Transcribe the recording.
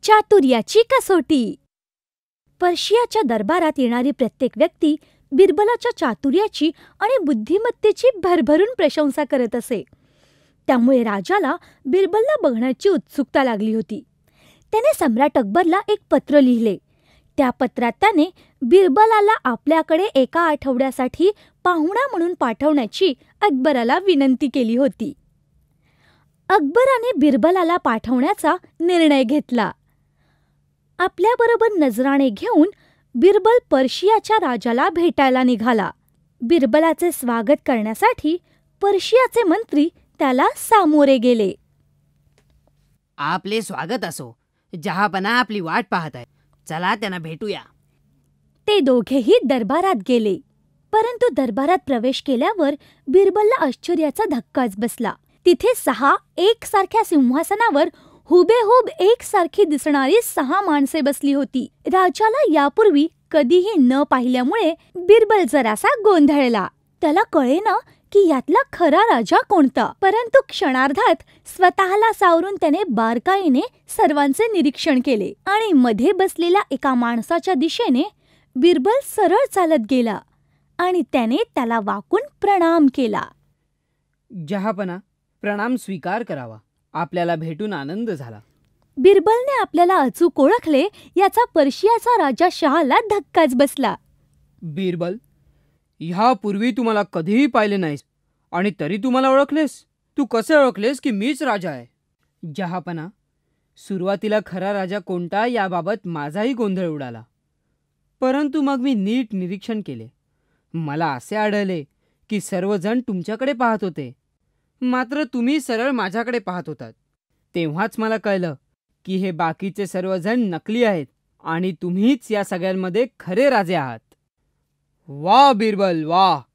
चातुर्याची कसोटी. पर्शियाच्या दरबारात येणारी प्रत्येक व्यक्ती बिरबलाच्या चातुर्याची आणि बुद्धिमत्तेची भरभरून प्रशंसा करत असे. त्यामुळे राजाला बिरबलला बघण्याची उत्सुकता लागली होती. त्याने सम्राट अकबरला एक पत्र लिहिले. त्या पत्रात त्याने बिरबलाला आपल्याकडे एका आठवड्यासाठी पाहुणा म्हणून पाठवण्याची अकबराला विनंती केली होती. अकबराने बिरबलाला पाठवण्याचा निर्णय घेतला. आपल्याबरोबर नजराणे घेऊन बिरबल पर्शियाच्या राजाला भेटायला निघाला. बिरबलाचे स्वागत करण्यासाठी पर्शियाचे मंत्री त्याला सामोरे गेले. आपले स्वागत असो. जहापना आपली वाट पाहत आहे. चला त्यांना भेटूया. ते दोघेही दरबारात गेले. परंतु दरबारात प्रवेश केल्यावर बिरबलला आश्चर्याचा धक्काच बसला. तिथे 6 एकसारख्या सिंहासनावर हुबेहूब एकसारखी दिसणारी 6 माणसे बसली होती. राजाला यापूर्वी कधीही न पाहिल्यामुळे बिरबल जरासा गोंधळला. त्याला कळेना की यातला खरा राजा कोणता. परंतु क्षणार्धात स्वतःला सावरून त्याने बारकाईने सर्वांचे निरीक्षण केले आणि मध्ये बसलेल्या एका माणसाच्या दिशेने बिरबल सरळ चालत गेला आणि त्याने त्याला वाकून प्रणाम केला. जहापना, प्रणाम स्वीकार करावा. आपल्याला भेटून आनंद झाला. बिरबलने आपल्याला अचूक ओळखले याचा पर्शियाचा राजा शहाला धक्काच बसला. बिरबल, ह्यापूर्वी तुम्हाला कधीही पाहिले नाहीस आणि तरी तुम्हाला ओळखलेस? तू कसे ओळखलेस की मीच राजा आहे? जहापना, सुरुवातीला खरा राजा कोणता याबाबत माझाही गोंधळ उडाला. परंतु मग मी नीट निरीक्षण केले. मला असे आढळले की सर्वजण तुमच्याकडे पाहत होते, मात्र तुम्ही सरळ माझ्याकडे पाहत होतात. तेव्हाच मला कळलं की हे बाकीचे सर्वजण नकली आहेत आणि तुम्हीच या सगळ्यांमध्ये खरे राजे आहात. वा बिरबल वा.